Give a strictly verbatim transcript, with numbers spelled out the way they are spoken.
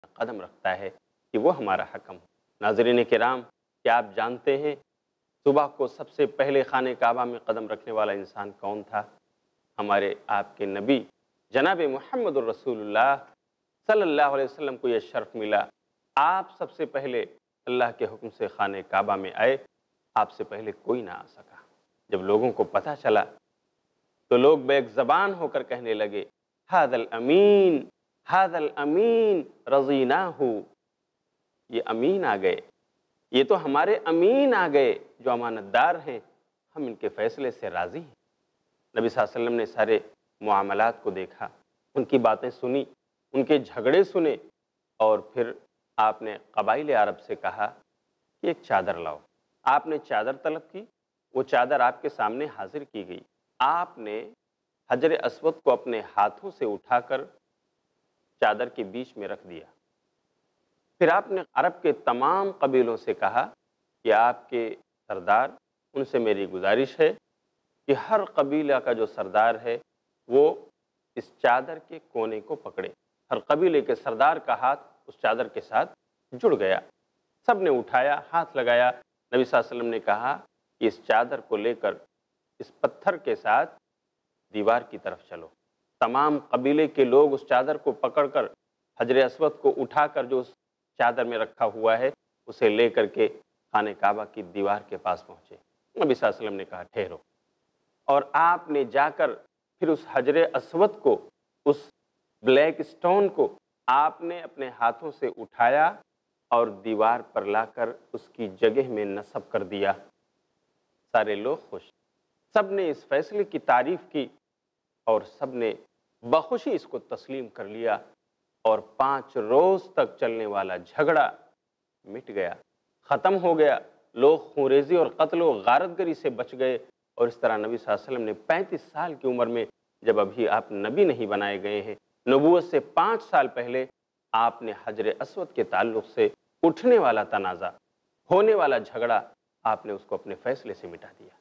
قدم رکھتا ہے کہ وہ ہمارا حکم ہو۔ ناظرین کرام، کیا آپ جانتے ہیں صبح کو سب سے پہلے خانہ کعبہ میں قدم رکھنے والا انسان کون تھا؟ ہمارے آپ کے نبی جناب محمد الرسول اللہ صلی اللہ علیہ وسلم کو یہ شرف ملا، آپ سب سے پہلے اللہ کے حکم سے خانہ کعبہ میں آئے، آپ سے پہلے کوئی نہ آ سکا۔ جب لوگوں کو پتہ چلا تو لوگ بیک زبان ہو کر کہنے لگے، ھذا الامین ھذا الامین رضیناہ، یہ امین آ گئے، یہ تو ہمارے امین آ گئے جو امانت دار ہیں، ہم ان کے فیصلے سے راضی ہیں۔ نبی صلی اللہ علیہ وسلم نے سارے معاملات کو دیکھا، ان کی باتیں سنی، ان کے جھگڑے سنے، اور پھر آپ نے قبائل عرب سے کہا کہ ایک چادر لاؤ۔ آپ نے چادر طلب کی، وہ چادر آپ کے سامنے حاضر کی گئی۔ آپ نے حجر اسود کو اپنے ہاتھوں سے اٹھا کر چادر کے بیچ میں رکھ دیا۔ پھر آپ نے عرب کے تمام قبیلوں سے کہا کہ آپ کے سردار، ان سے میری گزارش ہے کہ ہر قبیلہ کا جو سردار ہے وہ اس چادر کے کونے کو پکڑے۔ ہر قبیلے کے سردار کا ہاتھ اس چادر کے ساتھ جڑ گیا، سب نے اٹھایا، ہاتھ لگایا۔ نبی صلی اللہ علیہ وسلم نے کہا کہ اس چادر کو لے کر اس پتھر کے ساتھ دیوار کی طرف چلو۔ تمام قبیلے کے لوگ اس چادر کو پکڑ کر حجر اسود کو اٹھا کر جو اس چادر میں رکھا ہوا ہے اسے لے کر کے خانہ کعبہ کی دیوار کے پاس پہنچے۔ نبی صلی اللہ علیہ وسلم نے کہا ٹھہرو، اور آپ نے جا کر پھر اس حجر اسود کو، اس بلیک سٹون کو آپ نے اپنے ہاتھوں سے اٹھایا اور دیوار پر لا کر اس کی جگہ میں نصب کر دیا۔ سارے لوگ خوش، سب نے اس فیصلے کی تعریف کی اور سب نے بخوشی اس کو تسلیم کر لیا، اور پانچ روز تک چلنے والا جھگڑا مٹ گیا، ختم ہو گیا۔ لوگ خونریزی اور قتل و غارت گری سے بچ گئے، اور اس طرح نبی صلی اللہ علیہ وسلم نے پینتیس سال کی عمر میں، جب ابھی آپ نبی نہیں بنائے گئے ہیں، نبوت سے پانچ سال پہلے آپ نے حجر اسود کے تعلق سے اٹھنے والا تنازع، ہونے والا جھگڑا، آپ نے اس کو اپنے فیصلے سے مٹا دیا۔